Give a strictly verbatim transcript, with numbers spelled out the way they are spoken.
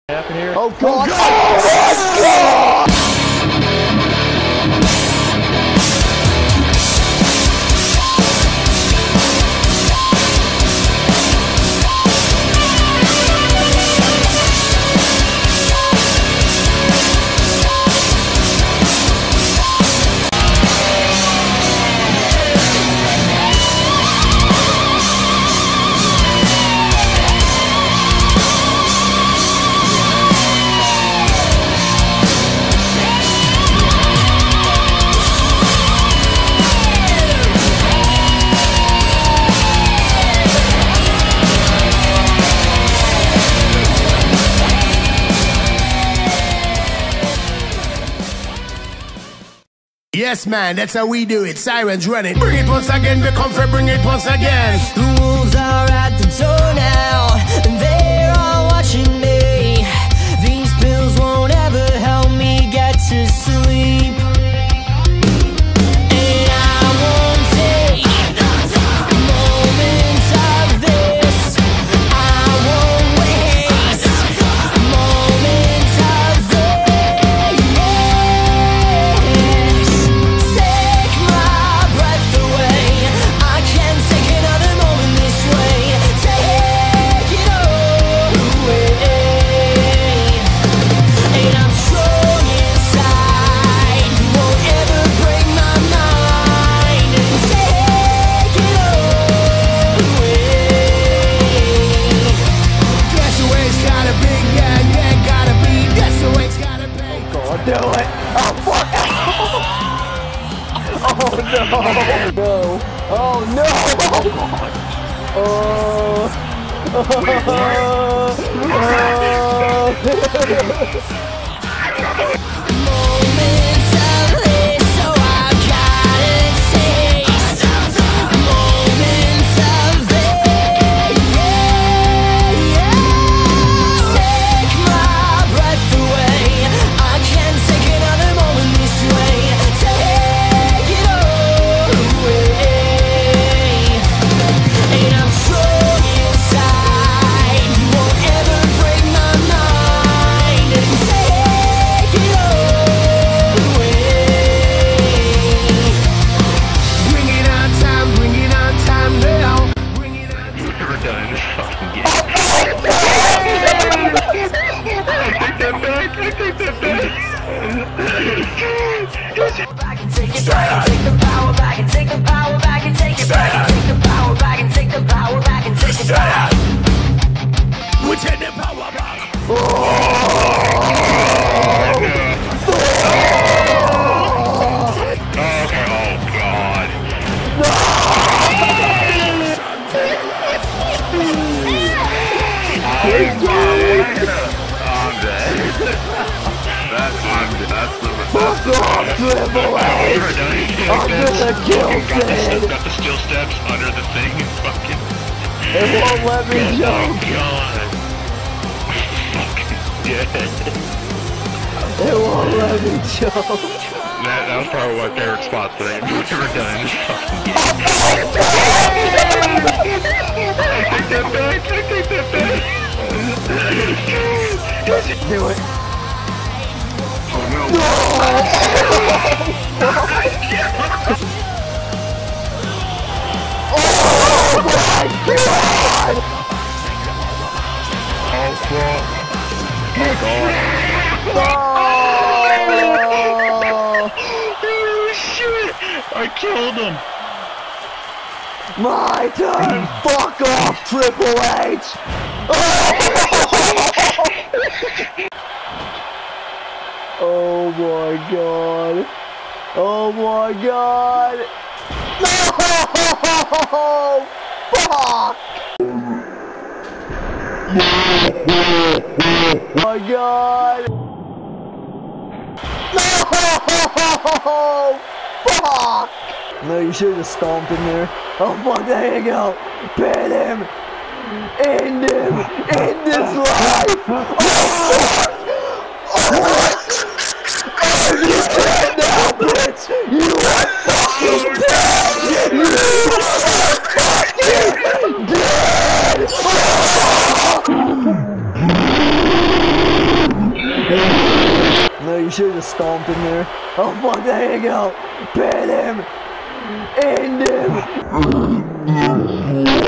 Happen here. Oh god! Oh god! Yes, man, that's how we do it. Sirens running. Bring it once again, the comfort, bring it once again. The wolves are at the door now, and they're all watching me. These pills won't ever help me get to sleep. And I won't take moments of this. I won't waste moments of this. Take my breath away. I can't take another moment this way. Take it all away. And I'm strong inside. You won't ever break my mind. And take it all away. That's the way it's gotta be, yeah, yeah, gotta be. That's the way it's gotta be. God, do it! Oh fuck! Oh no! No! Oh no! Oh! Moments of this, so I gotta taste. Moments of this, yeah. Take my breath away. I can't take another moment this way. Take it all away. And I'm strong inside. You won't ever break my mind. And take it all away. Bring it on time, bring it on time now. Bring it on time. Never done in this fucking game. I take that back. I take that back. Back and take it back and take the power back and take the power back and take it back and take the power back and take the power back and take it back. We take the power back. Okay, oh god. I'm dead. That's I'm dead. That's the Fuck off, Triple H! I'm gonna kill Sid! Got the steel steps under the thing and fucking. It won't let me jump! God. Fucking dead. It won't let me jump! That, that was probably my favorite spot today. We've ever done in this fucking game. I take that back. I take that back. Do it! Oh no. Oh my god! Oh fuck. Oh god. Oh, Oh shit! I killed him! my turn! Fuck off, Triple H! Oh my god! Oh my god! No! Fuck! Oh my god! No! Fuck! No, you should have stomped in there. Oh fuck, there you go! Pin him! End him! End his life! Oh fuck! Oh, oh you dead now, bitch! You are fucking dead! You are fucking dead! No, you should have stomped him there. Oh fuck, there you go. Pin him. End him.